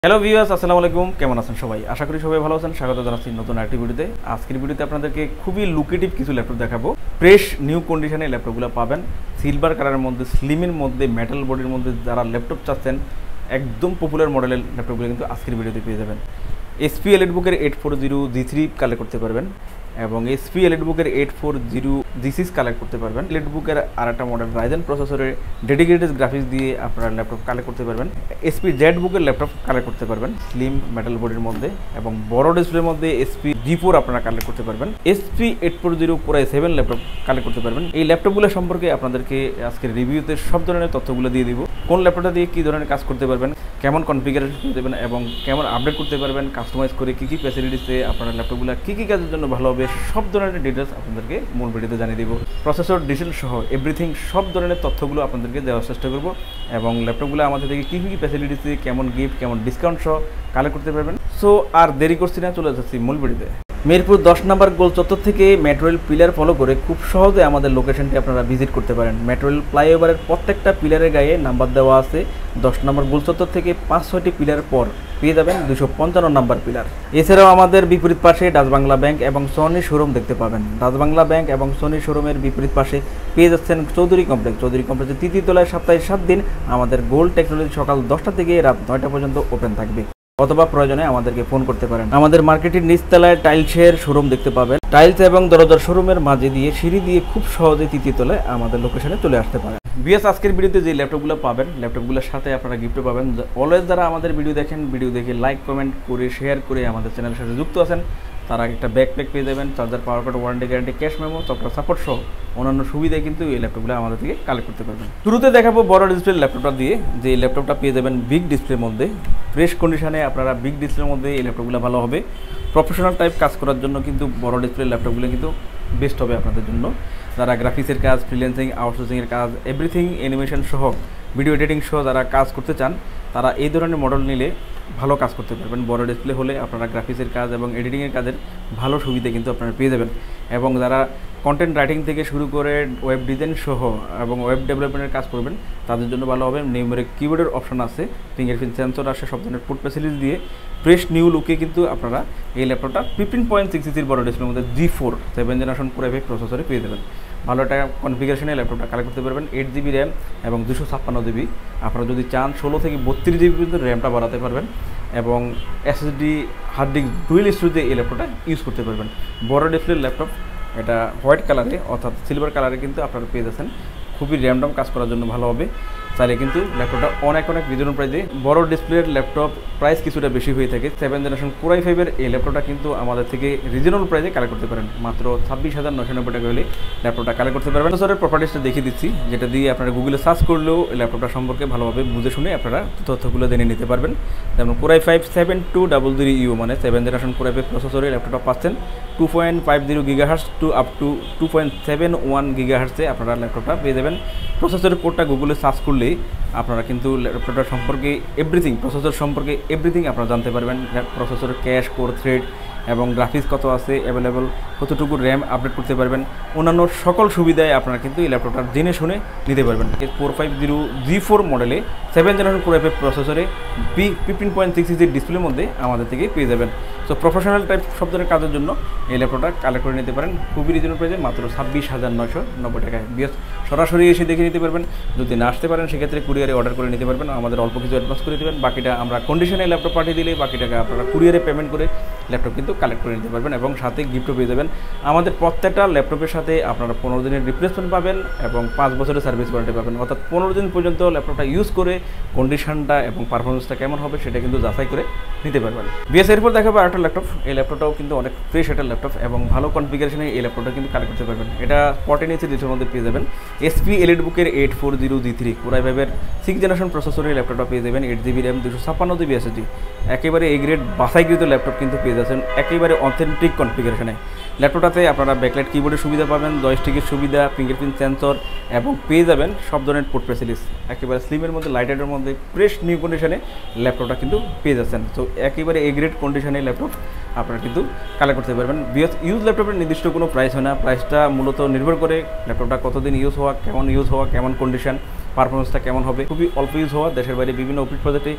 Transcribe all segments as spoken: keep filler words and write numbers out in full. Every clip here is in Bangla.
হ্যালো ভিউয়ার্স, আসসালামু আলাইকুম। কেমন আছেন সবাই? আশা করি সবাই ভালো আছেন। স্বাগত জানাচ্ছি নতুন আরেকটি ভিডিওতে। আজকের ভিডিওতে আপনাদেরকে খুবই লুকেটিভ কিছু ল্যাপটপ দেখাবো। ফ্রেশ নিউ কন্ডিশনে ল্যাপটপগুলো পাবেন। সিলভার কালারের মধ্যে, স্লিমের মধ্যে, মেটাল বডির মধ্যে যারা ল্যাপটপ চাচ্ছেন, একদম পপুলার মডেলের ল্যাপটপগুলো কিন্তু আজকের ভিডিওতে পেয়ে যাবেন। এসপি এলিটবুকের eight four zero G three collect করতে পারবেন এবং এসপি এলিটবুকের eight four zero G six collect করতে পারবেন। এলিটবুকের আর একটা মডেল রাইজেন প্রসেসরের ডেডিকেটেড গ্রাফিক্স দিয়ে আপনারা ল্যাপটপ কালেক্ট করতে পারবেন। এসপি জেড বুকের ল্যাপটপ কালেক্ট করতে পারবেন স্লিম মেটাল বডির মধ্যে এবং বড় ডিসপ্লের মধ্যে এসপি জি ফোর আপনারা কালেক্ট করতে পারবেন। HP eight four zero core i seven laptop collect করতে পারবেন। এই ল্যাপটপগুলো সম্পর্কে আপনাদেরকে আজকের রিভিউতে সব ধরনের তথ্যগুলো দিয়ে দিব। কোন ল্যাপটপটা দিয়ে কী ধরনের কাজ করতে পারবেন, কেমন কনফিগারেশন করতে দেবেন এবং কেমন আপডেট করতে পারবেন, কাস্টমাইজ করে কী কী ফ্যাসিলিটিসে আপনার ল্যাপটপগুলো কী কী কাজের জন্য ভালো হবে, সব ধরনের ডিটেলস আপনাদেরকে মূল ভিডিওতে জানিয়ে দিব। প্রসেসর, ডিটেল সহ এভরিথিং সব ধরনের তথ্যগুলো আপনাদেরকে দেওয়ার চেষ্টা করব এবং ল্যাপটপগুলো আমাদের থেকে কী কী ফ্যাসিলিটিসে, কেমন গিফট, কেমন ডিসকাউন্ট সহ কালেক্ট করতে পারবেন। সো আর দেরি করছি না, চলে যাচ্ছি মূল ভিডিওতে। মিরপুর দশ নম্বর গোল চত্বর থেকে মেট্রো রেল পিলার ফলো করে খুব সহজে আমাদের লোকেশনটি আপনারা ভিজিট করতে পারেন। মেট্রো রেল ফ্লাইওভারের প্রত্যেকটা পিলারের গায়ে নাম্বার দেওয়া আছে। দশ নম্বর গোল চত্বর থেকে পাঁচ ছয়টি পিলার পর পেয়ে যাবেন দুশো পঞ্চান্ন নম্বর পিলার। এছাড়াও আমাদের বিপরীত পাশে ডাচ বাংলা ব্যাংক এবং সনি শোরুম দেখতে পাবেন। ডাচ বাংলা ব্যাংক এবং সনি শোরুমের বিপরীত পাশে পেয়ে যাচ্ছেন চৌধুরী কমপ্লেক্স। চৌধুরী কমপ্লেক্সের তৃতীয় তলায় সপ্তাহে সাত দিন আমাদের গোল্ড টেকনোলজি সকাল দশটা থেকে রাত নয়টা পর্যন্ত ওপেন থাকবে, অথবা প্রয়োজনে আমাদেরকে ফোন করতে পারেন। আমাদের মার্কেটের নিচতলায় টাইলসের শোরুম দেখতে পাবেন। টাইলস এবং দরজার শোরুমের মাঝে দিয়ে সিঁড়ি দিয়ে খুব সহজে তৃতীয় তলায় আমাদের লোকেশনে চলে আসতে পারেন। বিএস আজকের ভিডিওতে যে ল্যাপটপগুলো পাবেন, ল্যাপটপগুলোর সাথে আপনারা গিফটও পাবেন। অলওয়েজ যারা আমাদের ভিডিও দেখেন, ভিডিও দেখে লাইক, কমেন্ট করে, শেয়ার করে আমাদের চ্যানেলের সাথে যুক্ত আছেন, তারা একটা ব্যাকপ্যাক পেয়ে যাবেন, charger, power card, warranty guarantee, cash memo, software support সহ অন্যান্য সুবিধায় কিন্তু এই ল্যাপটপগুলো আমাদের থেকে কালেক্ট করতে পারবেন। শুরুতে দেখাবো বড় ডিসপ্লে ল্যাপটপটা দিয়ে। যে ল্যাপটপটা পেয়ে যাবেন বিগ ডিসপ্লের মধ্যে, ফ্রেশ কন্ডিশনে আপনারা বিগ ডিসপ্লের মধ্যে এই ল্যাপটপগুলো ভালো হবে। প্রফেশনাল টাইপ কাজ করার জন্য কিন্তু বড় ডিসপ্লে ল্যাপটপগুলো কিন্তু বেস্ট হবে আপনাদের জন্য। যারা গ্রাফিক্সের কাজ, ফ্রিল্যান্সিং, আউটসোর্সিংয়ের কাজ, এভরিথিং, অ্যানিমেশন সহ, ভিডিও এডিটিং সহ যারা কাজ করতে চান, তারা এই ধরনের মডেল নিলে ভালো কাজ করতে পারবেন। বড় ডিসপ্লে হলে আপনারা গ্রাফিক্সের কাজ এবং এডিটিংয়ের কাজের ভালো সুবিধা কিন্তু আপনারা পেয়ে যাবেন। এবং যারা কন্টেন্ট রাইটিং থেকে শুরু করে ওয়েব ডিজাইন সহ এবং ওয়েব ডেভেলপমেন্টের কাজ করবেন, তাদের জন্য ভালো হবে। নিউমেরিক কিবোর্ডের অপশন আছে, ফিঙ্গারপ্রিন্ট সেন্সর আসে, সব ধরনের পোর্ট ফ্যাসিলিটি দিয়ে ফ্রেশ নিউ লুকে কিন্তু আপনারা এই ল্যাপটপটা ফিফটিন পয়েন্ট সিক্স ইঞ্চির বড় ডিসপ্লের মধ্যে G four seven generation core i five প্রসেসরে পেয়ে যাবেন। ভালো একটা কনফিগারেশনে ল্যাপটপটা কালেক্ট করতে পারবেন। এইট জিবি র্যাম এবং দুশো ছাপ্পান্ন জিবি। আপনারা যদি চান ষোলো থেকে বত্রিশ জিবি পর্যন্ত র্যামটা বাড়াতে পারবেন এবং এসএসডি হার্ড ডিস্ক ডুয়েল স্টোরেজে এই ল্যাপটপটা ইউজ করতে পারবেন। বড় ডিসপ্লের ল্যাপটপ, এটা হোয়াইট কালারে অর্থাৎ সিলভার কালারে কিন্তু আপনারা পেয়ে যাচ্ছেন। খুবই র্যামডম কাজ করার জন্য ভালো হবে। চাইলে কিন্তু ল্যাপটপটা অনেক অনেক রিজনেবল প্রাইসে, বড় ডিসপ্লের ল্যাপটপ প্রাইস কিছুটা বেশি হয়ে থাকে। সেভেন জেনারেশন কোর আই ফাইভের এই ল্যাপটপটা কিন্তু আমাদের থেকে রিজনেবল প্রাইসে কালেক্ট করতে পারেন। মাত্র ছাব্বিশ হাজার নশো নব্বই টাকা হলে ল্যাপটপটা কালেক্ট করতে পারবেন। প্রসেসরের প্রপার্টিসটা দেখিয়ে দিচ্ছি, যেটা দিয়ে আপনারা গুগলে সার্চ করলেও ল্যাপটপটা সম্পর্কে ভালোভাবে বুঝে শুনে আপনারা তথ্যগুলো জেনে নিতে পারবেন। যেমন core i five seven two double zero U মানে seven generation core i five প্রসেসরে ল্যাপটপটা পাচ্ছেন। Two point five zero gigahertz to up to two point seven one গিগাহার্টসে আপনারা ল্যাপটপটা পেয়ে যাবেন। প্রসেসরের কোডটা গুগলে সার্চ করলেই আপনারা কিন্তু ল্যাপটপটার সম্পর্কে এভরিথিং, প্রসেসর সম্পর্কে এভরিথিং আপনারা জানতে পারবেন। প্রসেসরের ক্যাশ, কোর, থ্রেড এবং গ্রাফিক্স কত আছে অ্যাভেলেবল, কতটুকু র্যাম আপডেট করতে পারবেন, অন্যান্য সকল সুবিধায় আপনারা কিন্তু এই ল্যাপটপটা জেনে শুনে নিতে পারবেন। Four five zero G four মডেলে seven generation core i five প্রসেসরে বি ফিফটিন পয়েন্ট সিক্স ইঞ্চির ডিসপ্লের মধ্যে আমাদের থেকে পেয়ে যাবেন। সো প্রফেশনাল টাইপ সব ধরনের কাজের জন্য এই ল্যাপটপটা কালেক্ট করে নিতে পারেন খুবই রিজনেবল প্রাইসে, মাত্র ছাব্বিশ হাজার নয়শো নব্বই টাকায়। বিএস সরাসরি এসে দেখে নিতে পারবেন। যদি না আসতে পারেন সেক্ষেত্রে কুরিয়ারে অর্ডার করে নিতে পারবেন। আমাদের অল্প কিছু অ্যাডভান্স করে দেবেন, বাকিটা আমরা কন্ডিশনে ল্যাপটপ পাঠিয়ে দিলে বাকি টাকা আপনারা কুরিয়ারে পেমেন্ট করে ল্যাপটপ কিন্তু কালেক্ট করে নিতে পারবেন এবং সাথে গিফটও পেয়ে যাবেন। আমাদের প্রত্যেকটা ল্যাপটপের সাথে আপনারা পনেরো দিনের রিপ্লেসমেন্ট পাবেন এবং পাঁচ বছরের সার্ভিস ওয়ারেন্টি পাবেন। অর্থাৎ পনেরো দিন পর্যন্ত ল্যাপটপটা ইউজ করে কন্ডিশনটা এবং পারফরমেন্সটা কেমন হবে সেটা কিন্তু যাচাই করে নিতে পারবেন। বিএস এরপর দেখাবো আরেকটা ল্যাপটপ। এই ল্যাপটপটাও কিন্তু অনেক ফ্রেশ একটা ল্যাপটপ এবং ভালো কনফিগারেশনে এই ল্যাপটপটা কিন্তু কালেক্ট করতে পারবেন। এটা ফোরটিন ইঞ্চি ডিসপ্লের মধ্যে পেয়ে যাবেন। এসপি এলিটবুকের eight four zero G three core i ফাইভের সিক্স জেনারেশন প্রসেসরের ল্যাপটপটা পেয়ে যাবেন। এইট জিবি র্যাম, দুশো ছাপ্পান্ন জিবি এসএসডি, একেবারে এ গ্রেড বাছাইকৃত ল্যাপটপ কিন্তু পেয়ে যাচ্ছেন একেবারে অথেন্টিক কনফিগারেশনে। ল্যাপটপটাতে আপনারা ব্যাকলাইট কিবোর্ডের সুবিধা পাবেন, জয়স্টিকের সুবিধা, ফিঙ্গারপ্রিন্ট সেন্সর এবং পেয়ে যাবেন সব ধরনের পোর্ট ফ্যাসিলিটিস। একেবারে স্লিমের মধ্যে, লাইটের মধ্যে ফ্রেশ নিউ কন্ডিশনে ল্যাপটপটা কিন্তু পেয়ে যাচ্ছেন। তো একেবারে এ গ্রেড কন্ডিশনে ল্যাপটপ আপনারা কিন্তু কালেক্ট করতে পারবেন। বিকজ ইউজ ল্যাপটপের নির্দিষ্ট কোনো প্রাইস হয় না, প্রাইসটা মূলত নির্ভর করে ল্যাপটপটা কতদিন ইউজ হওয়া, কেমন ইউজ হওয়া, কেমন কন্ডিশন, পারফরমেন্সটা কেমন হবে। খুবই অল্প ইউজ হওয়া, দেশের বাইরে বিভিন্ন অফিস প্রজেক্টে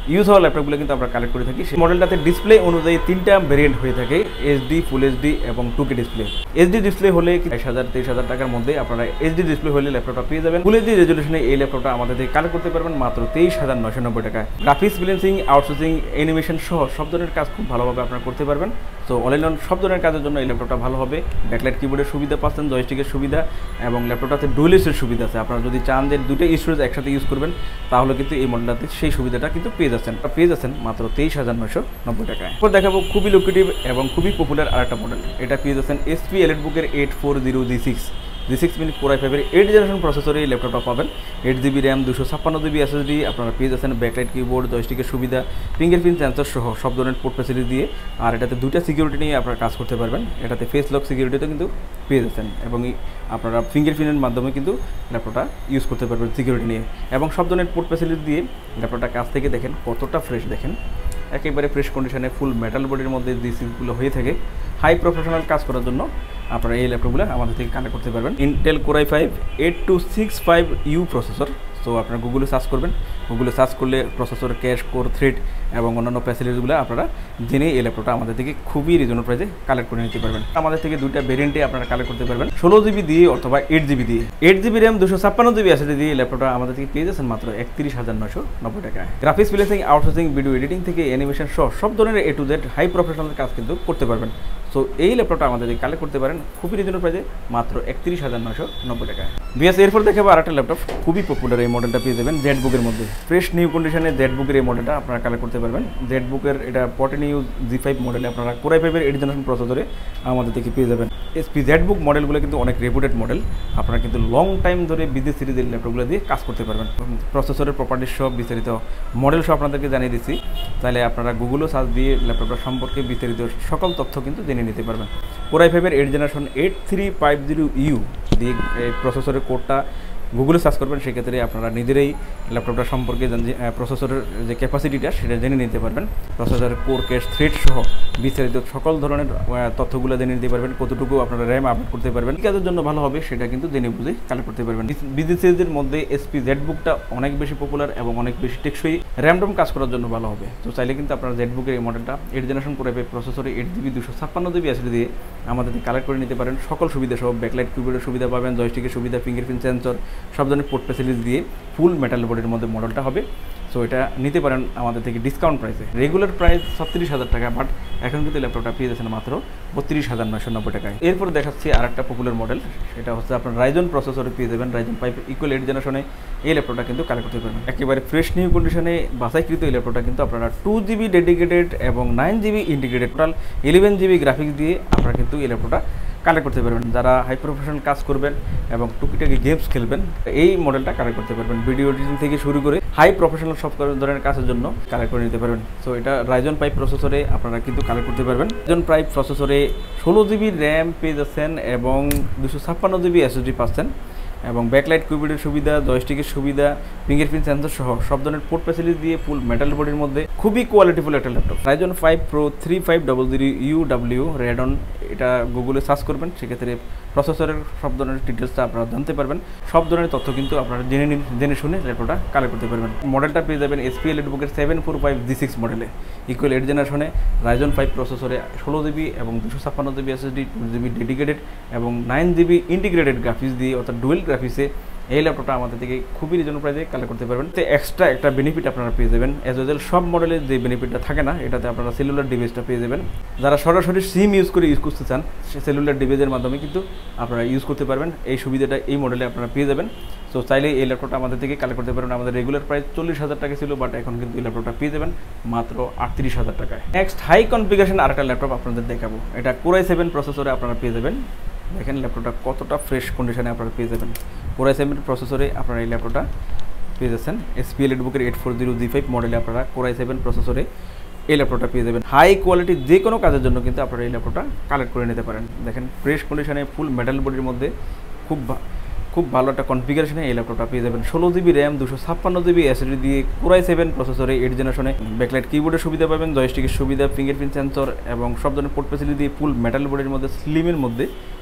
ইউজ হওয়া ল্যাপটপগুলো কিন্তু আমরা কালেক্ট করে থাকি। সেই মডেলটাতে ডিসপ্লে অনুযায়ী তিনটা ভেরিয়েন্ট হয়ে থাকে, এইচডি, ফুল এইচডি এবং two K display. HD display হলে বাইশ হাজার তেইশ হাজার টাকার মধ্যে আপনারা এইচডি ডিসপ্লে হলে ল্যাপটপটা পেয়ে যাবেন। ফুল এইচডি রেজলিউশনে এই ল্যাপটপটা আমাদের থেকে কালেক্ট করতে পারবেন মাত্র তেইশ হাজার নয়শো নব্বই টাকায়। গ্রাফিক্স ব্যালেন্সিং, আউটসোর্সিং, অ্যানিমেশন সহ সব ধরনের কাজ খুব ভালোভাবে আপনারা করতে পারবেন। তো অল ইন অল সব ধরনের কাজের জন্য এই ল্যাপটপটা ভালো হবে। ব্যাকলাইট কিবোর্ডের সুবিধা পাচ্ছেন, জয়স্টিকের সুবিধা এবং ল্যাপটপটাতে ডুয়েল স্টোরেজ সুবিধা আছে। আপনারা যদি চান যে দুটো স্টোরেজ একসাথে ইউজ করবেন তাহলে কিন্তু এই মডেলটাতে সেই সুবিধাটা কিন্তু পেয়ে যাচ্ছেন পেয়ে যাচ্ছেন মাত্র তেইশ হাজার নয়শো নব্বই টাকায়। এরপর দেখাবো খুবই লুক্রেটিভ এবং খুবই পপুলার আরেকটা মডেল। এটা পেয়ে যাচ্ছেন এসপি এলিটবুকের eight four zero G six G six minute core i ফাইভের এইট জেনারেশন প্রসেসরে এই ল্যাপটপটা পাবেন। এইট জিবি র্যাম, দুশো ছাপ্পান্ন জিবি এসএসডি, আপনারা পেয়ে যাচ্ছেন ব্যাকলাইট কিবোর্ড, জয়স্টিকের সুবিধা, ফিঙ্গারপ্রিন্ট সেন্সর সহ সব ধরনের পোর্ট ফ্যাসিলিটি দিয়ে। আর এটাতে দুইটা সিকিউরিটি নিয়ে আপনারা কাজ করতে পারবেন। এটাতে ফেস লক সিকিউরিটিতে কিন্তু পেয়ে যাচ্ছেন এবং আপনারা ফিঙ্গারপ্রিন্টের মাধ্যমে কিন্তু ল্যাপটপটা ইউজ করতে পারবেন সিকিউরিটি নিয়ে এবং সব ধরনের পোর্ট ফ্যাসিলিটি দিয়ে ল্যাপটপটা কাছ থেকে দেখেন কতটা ফ্রেশ, দেখেন একেবারে ফ্রেশ কন্ডিশনে ফুল মেটাল বডির মধ্যে যে সিটগুলো হয়ে থাকে। হাই প্রফেশনাল কাজ করার জন্য আপনারা এই ল্যাপটপগুলো আমাদের থেকে কানেক্ট করতে পারবেন। Intel core i five eight two six five U processor. So আপনারা গুগলে সার্চ করবেন, গুগলে সার্চ করলে প্রসেসর, ক্যাশ, কোর, থ্রেড এবং অন্যান্য ফ্যাসিলিটিসগুলো আপনারা জেনে এই ল্যাপটপটা আমাদের থেকে খুবই রিজনেবল প্রাইসে কালেক্ট করে নিতে পারবেন। আমাদের থেকে দুইটা ভেরিয়েন্টে আপনারা কালেক্ট করতে পারবেন, ষোলো জিবি দিয়ে অথবা এইট জিবি দিয়ে। এইট জিবি র্যাম, দুশো ছাপ্পান্ন জিবি এসএসডি দিয়ে ল্যাপটপটা আমাদের থেকে পেয়ে যাচ্ছেন মাত্র একত্রিশ হাজার নয়শো নব্বই টাকায়। Graphics balancing, outsourcing, video editing থেকে অ্যানিমেশন সহ সব ধরনের A to Z high professional কাজ কিন্তু করতে পারবেন। সো এই ল্যাপটপটা আমাদের কালেক্ট করতে পারেন খুবই রিজনেবল প্রাইসে মাত্র একত্রিশ হাজার নয়শো নব্বই টাকায়। বিএস এরপর দেখাবো আরেকটা ল্যাপটপ খুবই পপুলার, এই মডেলটা পেয়ে যাবেন জেড বুকের মধ্যে। ফ্রেশ নিউ কন্ডিশনে জেড বুকের এই মডেলটা আপনারা কালেক্ট করতে পারবেন। জেড বুকের এটা ফোরটিন ইউ জি ফাইভ মডেলে আপনারা কোর আই ফাইভের এইট জেনারেশন প্রসেসরে আমাদের থেকে পেয়ে যাবেন। এসপি জেড বুক মডেলগুলো কিন্তু অনেক রেপুটেড মডেল, আপনারা কিন্তু লং টাইম ধরে বিদেশ সিরিজের ল্যাপটপগুলো দিয়ে কাজ করতে পারবেন। প্রসেসরের প্রপার্টিস সব বিস্তারিত মডেল সব আপনাদেরকে জানিয়ে দিচ্ছি, তাহলে আপনারা গুগলও সার্চ দিয়ে ল্যাপটপটা সম্পর্কে বিস্তারিত সকল তথ্য কিন্তু জেনে নিতে পারবেন। কোর আই ফাইভের eight generation eight three five zero U দিয়ে এই প্রসেসরের কোডটা গুগলে সার্চ করবেন, সেক্ষেত্রে আপনারা নিজেরাই ল্যাপটপটা সম্পর্কে প্রসেসরের যে ক্যাপাসিটিটা সেটা জেনে নিতে পারবেন। প্রসেসরের কোর, ক্যাশ, থ্রেড সহ বিস্তারিত সকল ধরনের তথ্যগুলো জেনে নিতে পারবেন। কতটুকু আপনারা র্যাম আপডেট করতে পারবেন, কী কাজের জন্য ভালো হবে সেটা কিন্তু জেনে বুঝে কালেক্ট করতে পারবেন। বিজি সিরিজের মধ্যে এসপি জেড বুকটা অনেক বেশি পপুলার এবং অনেক বেশি টেকসই, র্যামডম কাজ করার জন্য ভালো হবে। তো চাইলে কিন্তু আপনারা জেড বুকের এই মডেলটা eight generation core i five প্রসেসরে এইট জিবি দুশো ছাপ্পান্ন জিবি এসএসডি দিয়ে আমাদের কালেক্ট করে নিতে পারেন। সকল সুবিধা সহ ব্যাকলাইট কিবোর্ডের সুবিধা পাবেন, জয়স্টিকের সুবিধা, ফিঙ্গারপ্রিন্ট সেন্সর, সব ধরনের পোর্ট ফ্যাসিলিটি দিয়ে ফুল মেটাল বডির মধ্যে মডেলটা হবে। সো এটা নিতে পারেন আমাদের থেকে ডিসকাউন্ট প্রাইসে। রেগুলার প্রাইস ছত্রিশ হাজার টাকা, বাট এখন কিন্তু ল্যাপটপটা পেয়ে যাচ্ছেন মাত্র বত্রিশ হাজার নয়শো নব্বই টাকায়। এরপর দেখাচ্ছি আর একটা পপুলার মডেল, সেটা হচ্ছে আপনার রাইজন প্রসেসরে পেয়ে যাবেন। রাইজন ফাইভ ইকুয়াল এইট জেনারেশনে এই ল্যাপটপটা কিন্তু কালেক্ট করতে পারবেন। একেবারে ফ্রেশ নিউ কন্ডিশনে বাছাইকৃত এই ল্যাপটপটা কিন্তু আপনারা টু জিবি ডেডিকেটেড এবং nine GB integrated total eleven GB graphics দিয়ে আপনারা কিন্তু এই ল্যাপটপটা কালেক্ট করতে পারবেন। যারা হাই প্রফেশনাল কাজ করবেন এবং টুকিটাকি গেমস খেলবেন, এই মডেলটা কালেক্ট করতে পারবেন। ভিডিও এডিটিং থেকে শুরু করে হাই প্রফেশনাল সব ধরনের কাজের জন্য কালেক্ট করে নিতে পারবেন। সো এটা রাইজন ফাইভ প্রসেসরে আপনারা কিন্তু কালেক্ট করতে পারবেন। রাইজন ফাইভ প্রসেসরে ষোলো জিবি র্যাম পেয়ে যাচ্ছেন এবং দুশো ছাপ্পান্ন জিবি এসএসডি পাচ্ছেন এবং ব্যাকলাইট কিবোর্ডের সুবিধা, জয়স্টিকের সুবিধা, ফিঙ্গারপ্রিন্ট সেন্সর সহ সব ধরনের পোর্ট ফ্যাসিলিটি দিয়ে ফুল মেটাল বডির মধ্যে খুবই কোয়ালিটিফুল একটা laptop. Ryzen five pro three five double zero U W Radeon, এটা গুগলে সার্চ করবেন, সেক্ষেত্রে প্রসেসরের সব ধরনের ডিটেলসটা আপনারা জানতে পারবেন। সব ধরনের তথ্য কিন্তু আপনারা জেনে নিন, জেনে শুনে ল্যাপটপটা কালেক্ট করতে পারবেন। মডেলটা পেয়ে যাবেন এসপি এলিটবুকের seven four five G six মডেলে ইকুয়াল এইট জেনারেশনে রাইজন ফাইভ প্রসেসরে ষোলো জিবি এবং দুশো ছাপ্পান্ন GB SSD, two GB dedicated এবং নাইন জিবি ইন্টিগ্রেটেড গ্রাফিক্স দিয়ে অর্থাৎ ডুয়েল গ্রাফিক্সে এই ল্যাপটপটা আমাদের থেকে খুবই রিজনেবল প্রাইসে কালেক্ট করতে পারবেন। তো এক্সট্রা একটা বেনিফিট আপনারা পেয়ে যাবেন, অ্যাজ ওয়েল সব মডেলের যে বেনিফিটটা থাকে না, এটাতে আপনারা সেলুলার ডিভাইসটা পেয়ে যাবেন। যারা সরাসরি সিম ইউজ করে ইউজ করতে চান, সে সেলুলার ডিভাইসের মাধ্যমে কিন্তু আপনারা ইউজ করতে পারবেন। এই সুবিধাটা এই মডেলে আপনারা পেয়ে যাবেন। সো চাইলে এই ল্যাপটপটা আমাদের থেকে কালেক্ট করতে পারবেন। আমাদের রেগুলার প্রাইস চল্লিশ হাজার টাকা ছিল, বাট এখন কিন্তু এই ল্যাপটপটা পেয়ে যাবেন মাত্র আটত্রিশ হাজার টাকায়। নেক্সট হাই কনফিগারেশন আরেকটা ল্যাপটপ আপনাদের দেখাবো, এটা কোর আই সেভেন প্রসেসরে আপনারা পেয়ে যাবেন। দেখেন ল্যাপটপটা কতটা ফ্রেশ কন্ডিশনে আপনারা পেয়ে যাবেন। কোর আই সেভেন প্রসেসরে আপনারা এই ল্যাপটপটা পেয়ে যাচ্ছেন। এসপি এলিটবুকের eight four zero G five মডেলে আপনারা কোর আই সেভেন প্রসেসরে এই ল্যাপটপটা পেয়ে যাবেন। হাই কোয়ালিটি যে কোনো কাজের জন্য কিন্তু আপনারা এই ল্যাপটপটা কালেক্ট করে নিতে পারেন। দেখেন ফ্রেশ কন্ডিশনে ফুল মেটাল বডির মধ্যে খুব খুব ভালো একটা কনফিগারেশনে এই ল্যাপটপটা পেয়ে যাবেন। ষোলো জিবি র্যাম, দুশো ছাপ্পান্ন জিবি এসএসডি দিয়ে কোর আই সেভেন প্রসেসরে এইট জেনারেশনে ব্যাকলাইট কিবোর্ডের সুবিধা পাবেন, জয়স্টিকের সুবিধা, ফিঙ্গারপ্রিন্ট সেন্সর এবং সব ধরনের পোর্ট ফ্যাসিলিটি দিয়ে ফুল মেটাল বডির মধ্যে স্লিমের মধ্যে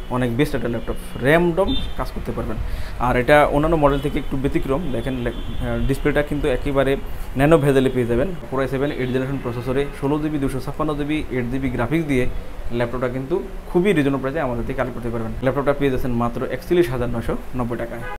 অনেক বেস্ট একটা ল্যাপটপ, র্যাম ডম কাজ করতে পারবেন। আর এটা অন্যান্য মডেল থেকে একটু ব্যতিক্রম, দেখেন ডিসপ্লেটা কিন্তু একেবারে ন্যানো ভেজেলে পেয়ে যাবেন। Core i seven eight generation প্রসেসরে ষোলো জিবি দুশো ছাপ্পান্ন জিবি এইট জিবি গ্রাফিক্স দিয়ে ল্যাপটপটা কিন্তু খুবই রিজনেবল প্রাইসে আমাদের থেকে কালেক্ট করতে পারবেন। ল্যাপটপটা পেয়ে যাচ্ছেন মাত্র একচল্লিশ হাজার নশো নব্বই টাকায়।